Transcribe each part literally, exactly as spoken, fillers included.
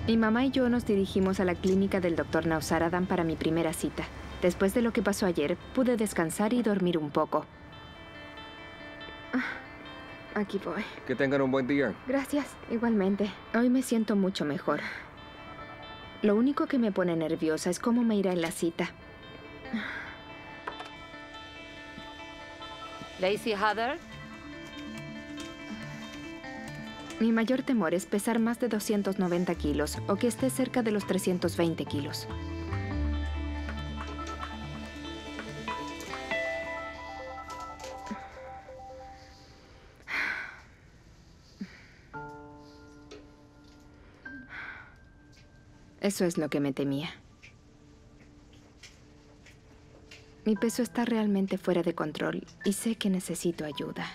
Mi mamá y yo nos dirigimos a la clínica del doctor Nausaradan para mi primera cita. Después de lo que pasó ayer, pude descansar y dormir un poco. Ah, aquí voy. Que tengan un buen día. Gracias, igualmente. Hoy me siento mucho mejor. Lo único que me pone nerviosa es cómo me irá en la cita. Lacey Heather. Mi mayor temor es pesar más de doscientos noventa kilos o que esté cerca de los trescientos veinte kilos. Eso es lo que me temía. Mi peso está realmente fuera de control y sé que necesito ayuda.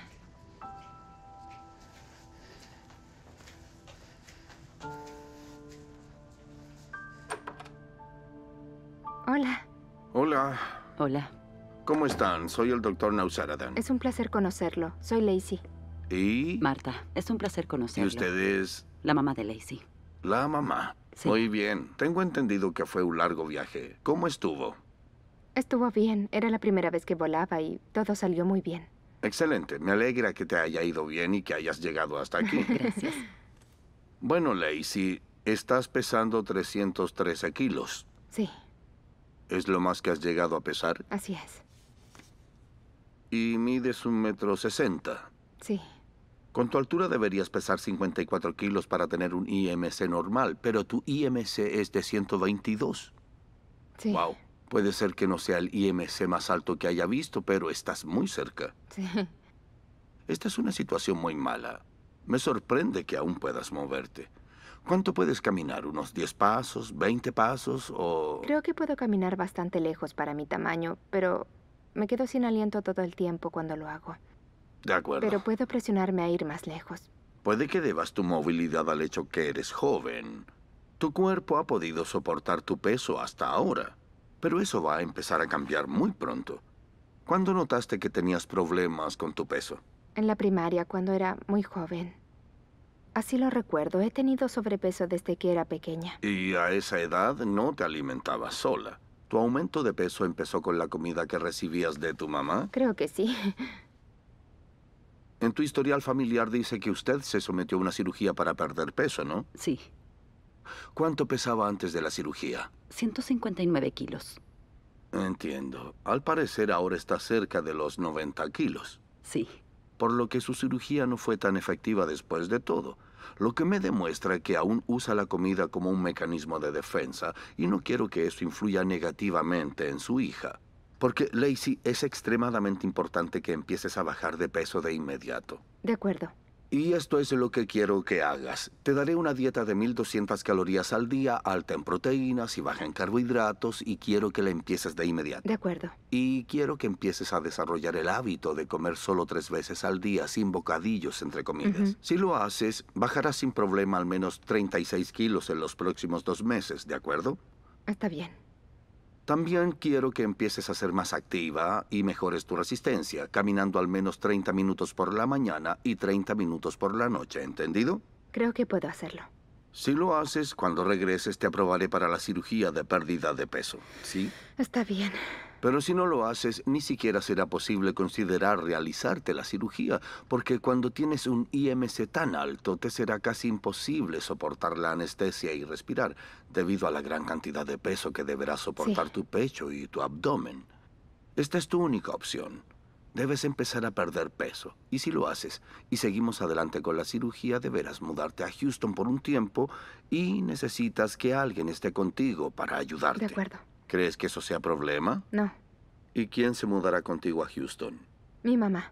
Hola. Hola. Hola. ¿Cómo están? Soy el doctor Nausaradan. Es un placer conocerlo. Soy Lacey. ¿Y? Marta, es un placer ¿Y conocerlo. usted es? La mamá de Lacey. La mamá. Sí. Muy bien. Tengo entendido que fue un largo viaje. ¿Cómo estuvo? Estuvo bien. Era la primera vez que volaba y todo salió muy bien. Excelente. Me alegra que te haya ido bien y que hayas llegado hasta aquí. Gracias. Bueno, Lacey, estás pesando trescientos trece kilos. Sí, ¿Es lo más que has llegado a pesar? así es. Y mides un metro sesenta. Sí. Con tu altura deberías pesar cincuenta y cuatro kilos para tener un I M C normal, pero tu I M C es de ciento veintidós. Sí. Wow. Puede ser que no sea el I M C más alto que haya visto, pero estás muy cerca. Sí. Esta es una situación muy mala. Me sorprende que aún puedas moverte. ¿Cuánto puedes caminar? ¿Unos diez pasos, veinte pasos o...? Creo que puedo caminar bastante lejos para mi tamaño, pero me quedo sin aliento todo el tiempo cuando lo hago. De acuerdo. Pero puedo presionarme a ir más lejos. Puede que debas tu movilidad al hecho que eres joven. Tu cuerpo ha podido soportar tu peso hasta ahora, pero eso va a empezar a cambiar muy pronto. ¿Cuándo notaste que tenías problemas con tu peso? En la primaria, cuando era muy joven. Así lo recuerdo. He tenido sobrepeso desde que era pequeña. Y a esa edad no te alimentabas sola. ¿Tu aumento de peso empezó con la comida que recibías de tu mamá? Creo que sí. En tu historial familiar dice que usted se sometió a una cirugía para perder peso, ¿no? Sí. ¿Cuánto pesaba antes de la cirugía? ciento cincuenta y nueve kilos. Entiendo. Al parecer ahora está cerca de los noventa kilos. Sí. Por lo que su cirugía no fue tan efectiva después de todo. Lo que me demuestra que aún usa la comida como un mecanismo de defensa y no quiero que eso influya negativamente en su hija. Porque, Lacey, es extremadamente importante que empieces a bajar de peso de inmediato. De acuerdo. Y esto es lo que quiero que hagas. Te daré una dieta de mil doscientas calorías al día, alta en proteínas y baja en carbohidratos, y quiero que la empieces de inmediato. De acuerdo. Y quiero que empieces a desarrollar el hábito de comer solo tres veces al día, sin bocadillos entre comidas. Ujú. Si lo haces, bajarás sin problema al menos treinta y seis kilos en los próximos dos meses, ¿de acuerdo? Está bien. También quiero que empieces a ser más activa y mejores tu resistencia, caminando al menos treinta minutos por la mañana y treinta minutos por la noche, ¿entendido? Creo que puedo hacerlo. Si lo haces, cuando regreses te aprobaré para la cirugía de pérdida de peso, ¿sí? Está bien. Pero si no lo haces, ni siquiera será posible considerar realizarte la cirugía, porque cuando tienes un I M C tan alto, te será casi imposible soportar la anestesia y respirar, debido a la gran cantidad de peso que deberás soportar Sí. tu pecho y tu abdomen. Esta es tu única opción. Debes empezar a perder peso, y si lo haces, y seguimos adelante con la cirugía, deberás mudarte a Houston por un tiempo, y necesitas que alguien esté contigo para ayudarte. De acuerdo. ¿Crees que eso sea problema? No. ¿Y quién se mudará contigo a Houston? Mi mamá.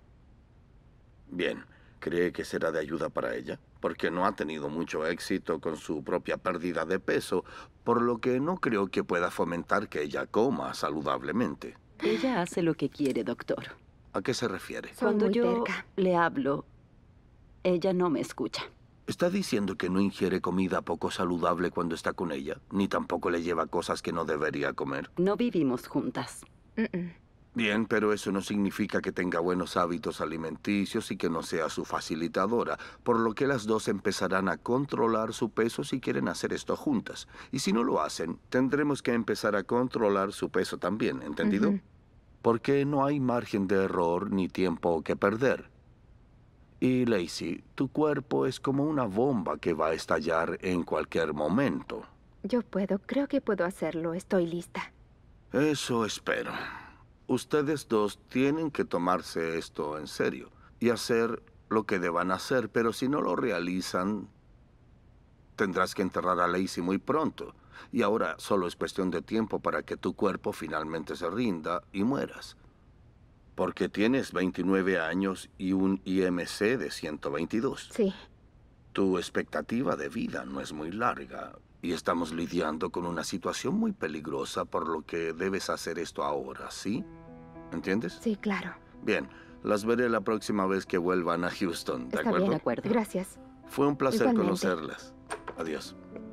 Bien, ¿cree que será de ayuda para ella? Porque no ha tenido mucho éxito con su propia pérdida de peso, por lo que no creo que pueda fomentar que ella coma saludablemente. Ella hace lo que quiere, doctor. ¿A qué se refiere? Soy Cuando muy yo terca. le hablo, ella no me escucha. ¿Está diciendo que no ingiere comida poco saludable cuando está con ella? Ni tampoco le lleva cosas que no debería comer. No vivimos juntas. Mm-mm. Bien, pero eso no significa que tenga buenos hábitos alimenticios y que no sea su facilitadora, por lo que las dos empezarán a controlar su peso si quieren hacer esto juntas. Y si no lo hacen, tendremos que empezar a controlar su peso también, ¿entendido? Ujú. Porque no hay margen de error ni tiempo que perder. Y Lacey, tu cuerpo es como una bomba que va a estallar en cualquier momento. Yo puedo, creo que puedo hacerlo. Estoy lista. Eso espero. Ustedes dos tienen que tomarse esto en serio y hacer lo que deban hacer, pero si no lo realizan, tendrás que enterrar a Lacey muy pronto. Y ahora solo es cuestión de tiempo para que tu cuerpo finalmente se rinda y mueras. Porque tienes veintinueve años y un I M C de ciento veintidós. Sí. Tu expectativa de vida no es muy larga y estamos lidiando con una situación muy peligrosa, por lo que debes hacer esto ahora, ¿sí? ¿Entiendes? Sí, claro. Bien, las veré la próxima vez que vuelvan a Houston, ¿de Está acuerdo? bien. De acuerdo. Gracias. Fue un placer Igualmente. conocerlas. Adiós.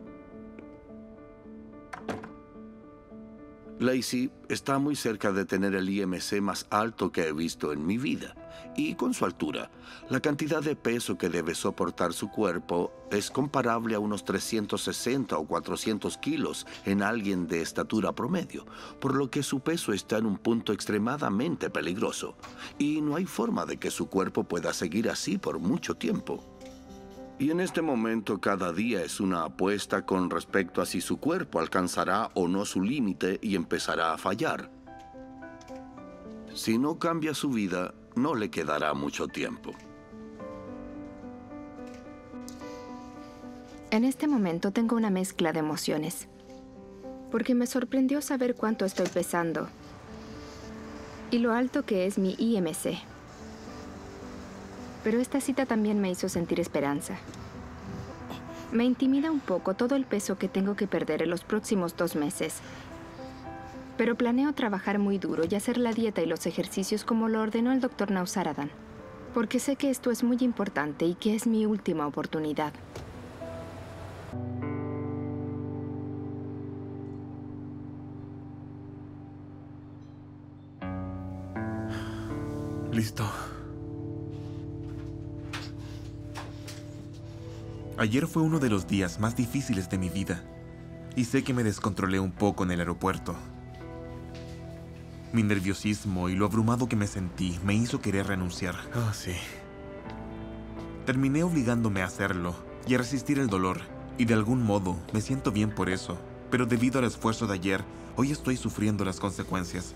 Lacey está muy cerca de tener el I M C más alto que he visto en mi vida. Y con su altura, la cantidad de peso que debe soportar su cuerpo es comparable a unos trescientos sesenta o cuatrocientos kilos en alguien de estatura promedio, por lo que su peso está en un punto extremadamente peligroso. Y no hay forma de que su cuerpo pueda seguir así por mucho tiempo. Y en este momento cada día es una apuesta con respecto a si su cuerpo alcanzará o no su límite y empezará a fallar. Si no cambia su vida, no le quedará mucho tiempo. En este momento tengo una mezcla de emociones. Porque me sorprendió saber cuánto estoy pesando. Y lo alto que es mi I M C. Pero esta cita también me hizo sentir esperanza. Me intimida un poco todo el peso que tengo que perder en los próximos dos meses. Pero planeo trabajar muy duro y hacer la dieta y los ejercicios como lo ordenó el doctor Nausaradan. Porque sé que esto es muy importante y que es mi última oportunidad. Listo. Ayer fue uno de los días más difíciles de mi vida, y sé que me descontrolé un poco en el aeropuerto. Mi nerviosismo y lo abrumado que me sentí me hizo querer renunciar. Oh, sí. Terminé obligándome a hacerlo y a resistir el dolor, y de algún modo me siento bien por eso, pero debido al esfuerzo de ayer, hoy estoy sufriendo las consecuencias.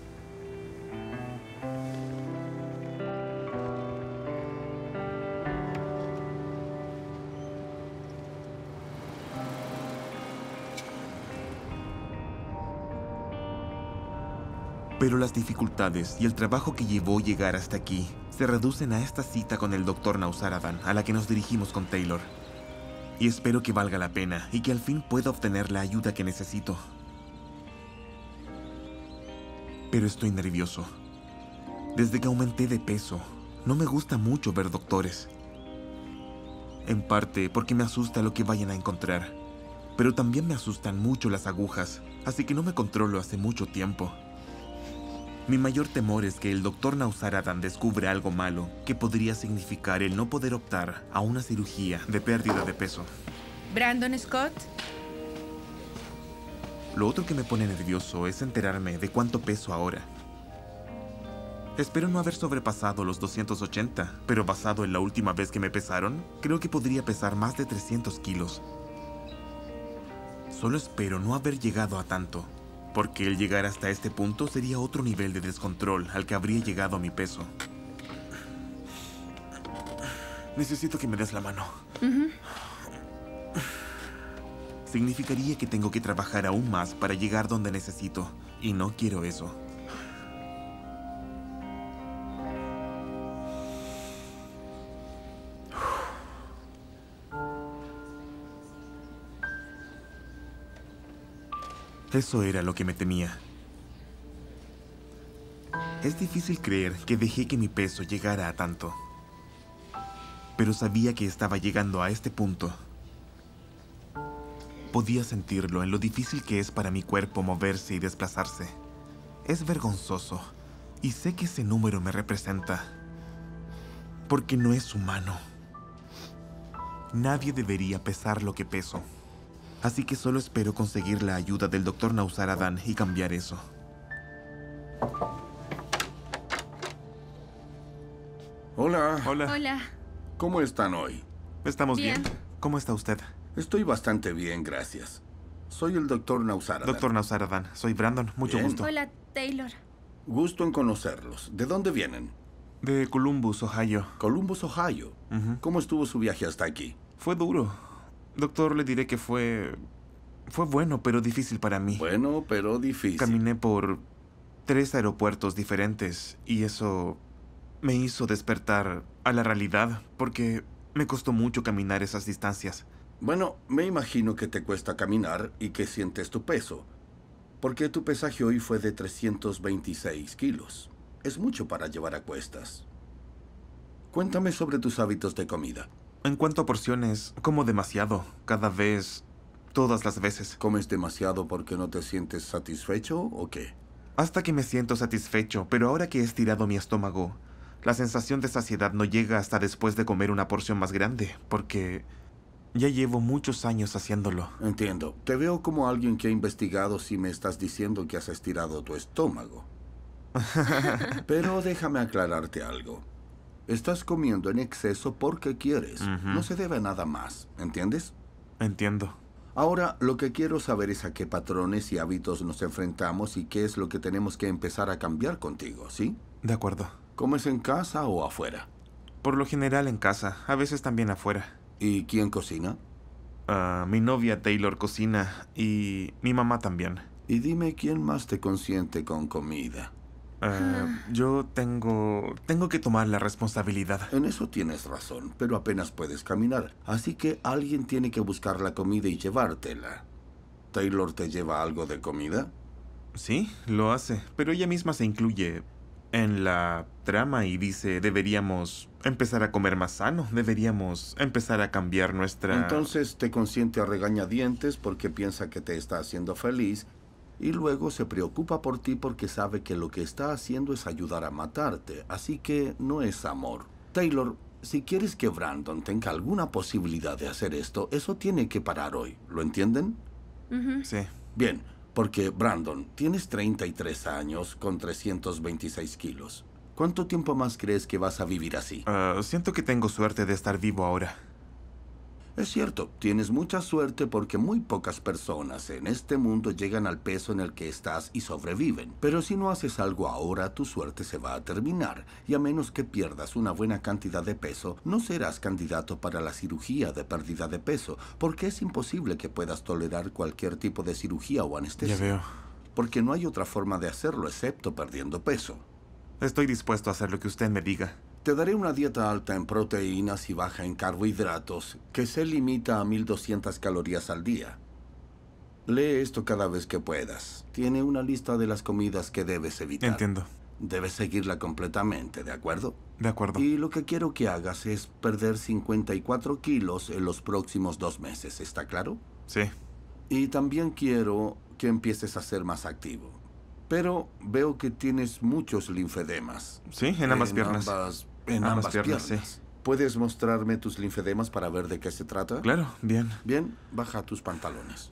Pero las dificultades y el trabajo que llevó llegar hasta aquí se reducen a esta cita con el doctor Nausaradan, a la que nos dirigimos con Taylor. Y espero que valga la pena y que al fin pueda obtener la ayuda que necesito. Pero estoy nervioso. Desde que aumenté de peso, no me gusta mucho ver doctores. En parte porque me asusta lo que vayan a encontrar. Pero también me asustan mucho las agujas, así que no me controlo hace mucho tiempo. Mi mayor temor es que el doctor Nausaradan descubra algo malo que podría significar el no poder optar a una cirugía de pérdida de peso. Brandon Scott. Lo otro que me pone nervioso es enterarme de cuánto peso ahora. Espero no haber sobrepasado los doscientos ochenta, pero basado en la última vez que me pesaron, creo que podría pesar más de trescientos kilos. Solo espero no haber llegado a tanto, porque el llegar hasta este punto sería otro nivel de descontrol al que habría llegado mi peso. Necesito que me des la mano. Uh-huh. Significaría que tengo que trabajar aún más para llegar donde necesito, y no quiero eso. Eso era lo que me temía. Es difícil creer que dejé que mi peso llegara a tanto. Pero sabía que estaba llegando a este punto. Podía sentirlo en lo difícil que es para mi cuerpo moverse y desplazarse. Es vergonzoso, Y sé que ese número me representa. Porque no es humano. Nadie debería pesar lo que peso. Así que solo espero conseguir la ayuda del doctor Nausar Adán y cambiar eso. Hola. Hola. Hola. ¿Cómo están hoy? ¿Estamos bien? Bien. ¿Cómo está usted? Estoy bastante bien, gracias. Soy el doctor Nausar Adán. Doctor Nausar Adán, soy Brandon. Mucho Bien. gusto. Hola, Taylor. Gusto en conocerlos. ¿De dónde vienen? De Columbus, Ohio. Columbus, Ohio. Ujú. ¿Cómo estuvo su viaje hasta aquí? Fue duro. Doctor, le diré que fue... Fue bueno, pero difícil para mí. Bueno, pero difícil. Caminé por tres aeropuertos diferentes y eso me hizo despertar a la realidad porque me costó mucho caminar esas distancias. Bueno, me imagino que te cuesta caminar y que sientes tu peso. Porque tu pesaje hoy fue de trescientos veintiséis kilos. Es mucho para llevar a cuestas. Cuéntame sobre tus hábitos de comida. En cuanto a porciones, como demasiado, cada vez, todas las veces. ¿Comes demasiado porque no te sientes satisfecho o qué? Hasta que me siento satisfecho, pero ahora que he estirado mi estómago, la sensación de saciedad no llega hasta después de comer una porción más grande, porque ya llevo muchos años haciéndolo. Entiendo. Te veo como alguien que ha investigado si me estás diciendo que has estirado tu estómago. Pero déjame aclararte algo. Estás comiendo en exceso porque quieres. Ujú. No se debe a nada más, ¿entiendes? Entiendo. Ahora, lo que quiero saber es a qué patrones y hábitos nos enfrentamos y qué es lo que tenemos que empezar a cambiar contigo, ¿sí? De acuerdo. ¿Comes en casa o afuera? Por lo general en casa, a veces también afuera. ¿Y quién cocina? Ah, mi novia Taylor cocina y mi mamá también. Y dime quién más te consiente con comida. Ah, yo tengo... tengo que tomar la responsabilidad. En eso tienes razón, pero apenas puedes caminar. Así que alguien tiene que buscar la comida y llevártela. ¿Taylor te lleva algo de comida? Sí, lo hace, pero ella misma se incluye en la trama y dice deberíamos empezar a comer más sano, deberíamos empezar a cambiar nuestra... Entonces te consiente a regañadientes porque piensa que te está haciendo feliz y luego se preocupa por ti porque sabe que lo que está haciendo es ayudar a matarte. Así que no es amor. Taylor, si quieres que Brandon tenga alguna posibilidad de hacer esto, eso tiene que parar hoy. ¿Lo entienden? Ujú. Sí. Bien, porque Brandon, tienes treinta y tres años con trescientos veintiséis kilos. ¿Cuánto tiempo más crees que vas a vivir así? Ah, siento que tengo suerte de estar vivo ahora. Es cierto, tienes mucha suerte porque muy pocas personas en este mundo llegan al peso en el que estás y sobreviven. Pero si no haces algo ahora, tu suerte se va a terminar. Y a menos que pierdas una buena cantidad de peso, no serás candidato para la cirugía de pérdida de peso, porque es imposible que puedas tolerar cualquier tipo de cirugía o anestesia. Ya veo. Porque no hay otra forma de hacerlo excepto perdiendo peso. Estoy dispuesto a hacer lo que usted me diga. Te daré una dieta alta en proteínas y baja en carbohidratos, que se limita a mil doscientas calorías al día. Lee esto cada vez que puedas. Tiene una lista de las comidas que debes evitar. Entiendo. Debes seguirla completamente, ¿de acuerdo? De acuerdo. Y lo que quiero que hagas es perder cincuenta y cuatro kilos en los próximos dos meses, ¿está claro? Sí. Y también quiero que empieces a ser más activo. Pero veo que tienes muchos linfedemas. Sí, en ambas piernas. Ambas, en Ambas ambas, piernas, piernas. sí. ¿Puedes mostrarme tus linfedemas para ver de qué se trata? Claro, bien. Bien, baja tus pantalones.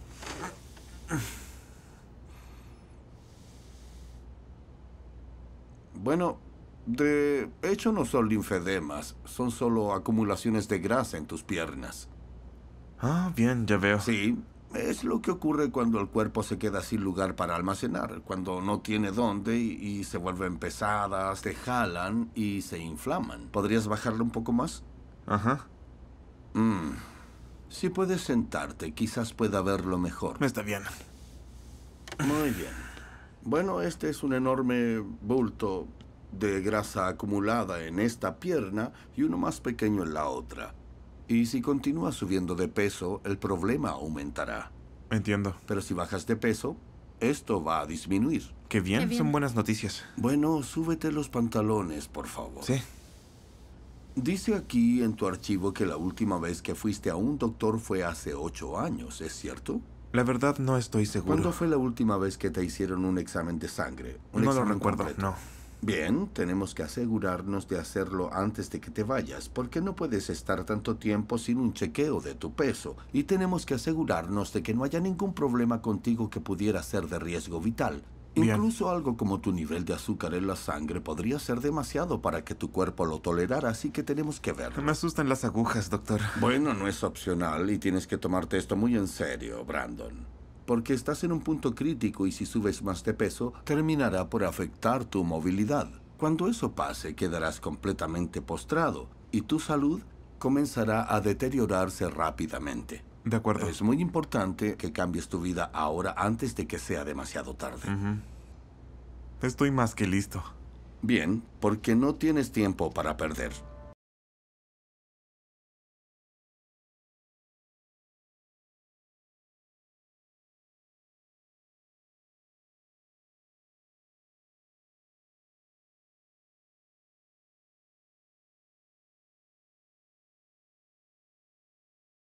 Bueno, de hecho no son linfedemas, son solo acumulaciones de grasa en tus piernas. Ah, bien, ya veo. Sí, es lo que ocurre cuando el cuerpo se queda sin lugar para almacenar, cuando no tiene dónde y, y se vuelven pesadas, te jalan y se inflaman. ¿Podrías bajarlo un poco más? Ajá. Mm. Si puedes sentarte, quizás pueda verlo mejor. Está bien. Muy bien. Bueno, este es un enorme bulto de grasa acumulada en esta pierna y uno más pequeño en la otra. Y si continúas subiendo de peso, el problema aumentará. Entiendo. Pero si bajas de peso, esto va a disminuir. Qué bien, Qué bien. son buenas noticias. Bueno, súbete los pantalones, por favor. Sí. Dice aquí en tu archivo que la última vez que fuiste a un doctor fue hace ocho años, ¿es cierto? La verdad no estoy seguro. ¿Cuándo fue la última vez que te hicieron un examen de sangre? Un No lo examen recuerdo, completo. no. Bien, tenemos que asegurarnos de hacerlo antes de que te vayas, porque no puedes estar tanto tiempo sin un chequeo de tu peso. Y tenemos que asegurarnos de que no haya ningún problema contigo que pudiera ser de riesgo vital. Bien. Incluso algo como tu nivel de azúcar en la sangre podría ser demasiado para que tu cuerpo lo tolerara, así que tenemos que verlo. Me asustan las agujas, doctor. Bueno, no es opcional y tienes que tomarte esto muy en serio, Brandon. Porque estás en un punto crítico y si subes más de peso, terminará por afectar tu movilidad. Cuando eso pase, quedarás completamente postrado y tu salud comenzará a deteriorarse rápidamente. De acuerdo. Es muy importante que cambies tu vida ahora antes de que sea demasiado tarde. Ujú. Estoy más que listo. Bien, porque no tienes tiempo para perder.